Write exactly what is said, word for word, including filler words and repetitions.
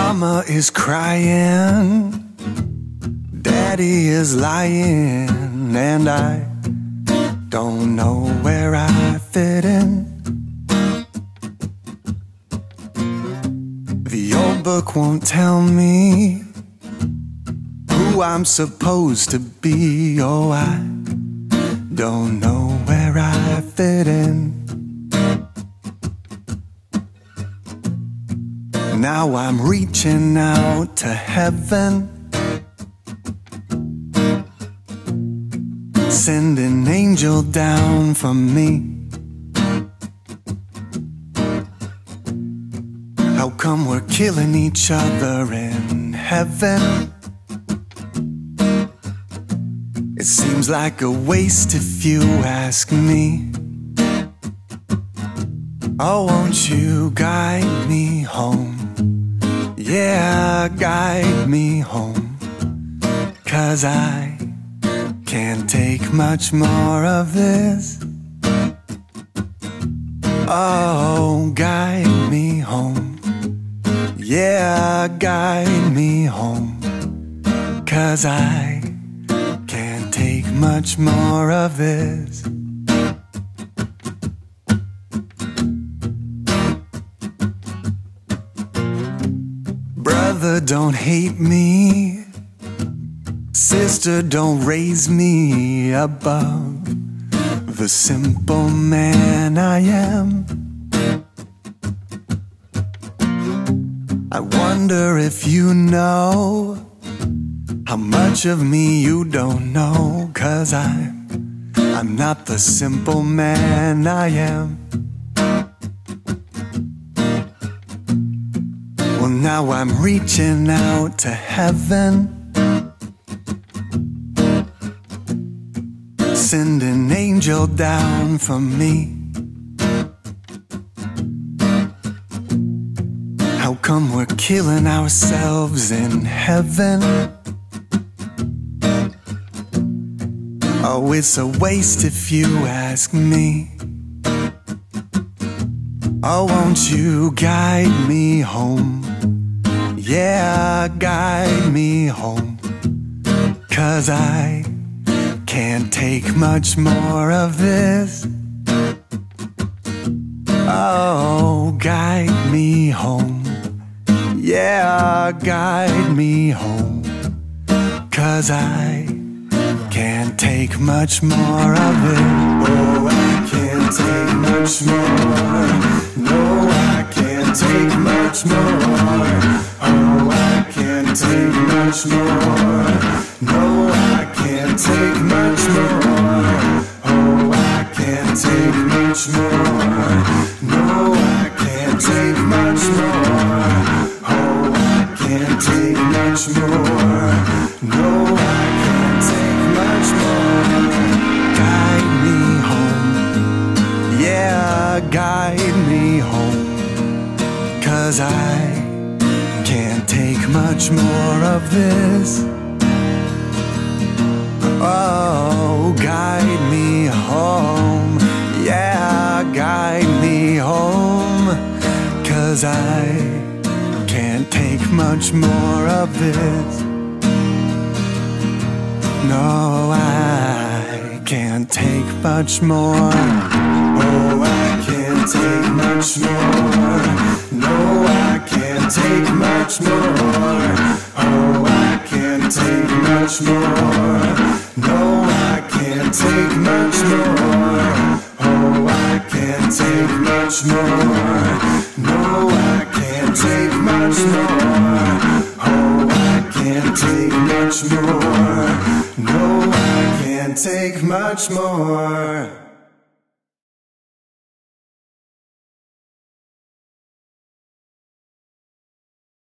Mama is crying, Daddy is lying, and I don't know where I fit in. The old book won't tell me who I'm supposed to be. Oh, I don't know where I fit in. Now I'm reaching out to heaven, send an angel down for me. How come we're killing each other in heaven? It seems like a waste if you ask me. Oh, won't you guide me home? Yeah, guide me home, 'cause I can't take much more of this. Oh, guide me home. Yeah, guide me home, 'cause I can't take much more of this. Brother, don't hate me. Sister, don't raise me above the simple man I am. I wonder if you know how much of me you don't know, 'cause I'm, I'm not the simple man I am. Well, now I'm reaching out to heaven, send an angel down for me. How come we're killing ourselves in heaven? Oh, it's a waste if you ask me. Oh, won't you guide me home? Yeah, guide me home, 'cause I can't take much more of this. Oh, guide me home. Yeah, guide me home, 'cause I can't take much more of it. Oh, I can't take much more. No, I can't take much more. Oh, I can't take much more. No, I can't take much more. Oh, I can't take much more. No, I can't take much more. Oh, I can't take much more. No, I can't take much more. Guide me home. Yeah, guide me home, 'cause I can't take much more of this. Oh, guide me home. Yeah, guide me home, 'cause I can't take much more of this. No, I can't take much more. Oh, I can't take much more. No, I can't take much more. Oh, I can't take much more. No, I can't take much more. Oh, I can't take much more. No, I can't take much more. Oh, I can't take much more. No, I can't take much more.